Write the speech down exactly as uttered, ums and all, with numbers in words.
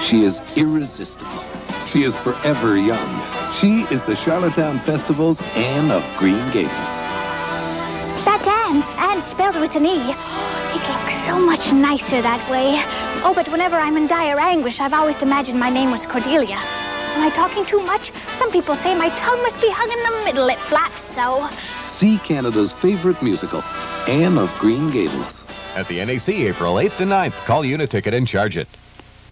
She is irresistible. She is forever young. She is the Charlottetown Festival's Anne of Green Gables. That's Anne. Anne spelled with an E. It looks so much nicer that way. Oh, but whenever I'm in dire anguish, I've always imagined my name was Cordelia. Am I talking too much? Some people say my tongue must be hung in the middle. It flaps so. See Canada's favorite musical, Anne of Green Gables. At the N A C, April eighth and ninth. Call Uniticket and charge it.